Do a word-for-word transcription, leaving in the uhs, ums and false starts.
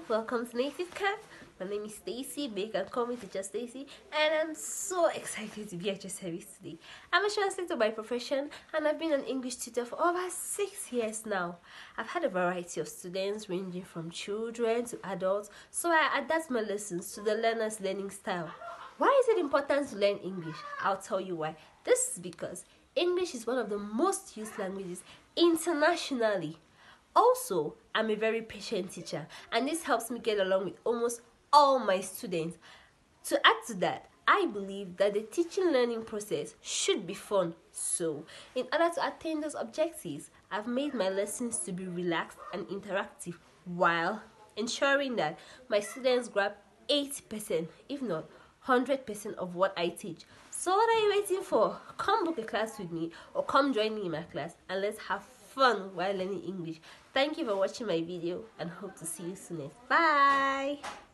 welcome to Native Camp. My name is Stacy, but you can call me Teacher Stacy, and I'm so excited to be at your service today. I'm a translator by profession, and I've been an English tutor for over six years now. I've had a variety of students ranging from children to adults, so I adapt my lessons to the learner's learning style. Why is it important to learn English? I'll tell you why. This is because English is one of the most used languages internationally. Also, I'm a very patient teacher, and this helps me get along with almost all my students. To add to that, I believe that the teaching learning process should be fun. So, in order to attain those objectives, I've made my lessons to be relaxed and interactive while ensuring that my students grab eighty percent, if not one hundred percent of what I teach. So what are you waiting for? Come book a class with me or come join me in my class and let's have fun while learning English. Thank you for watching my video and hope to see you soon. Bye!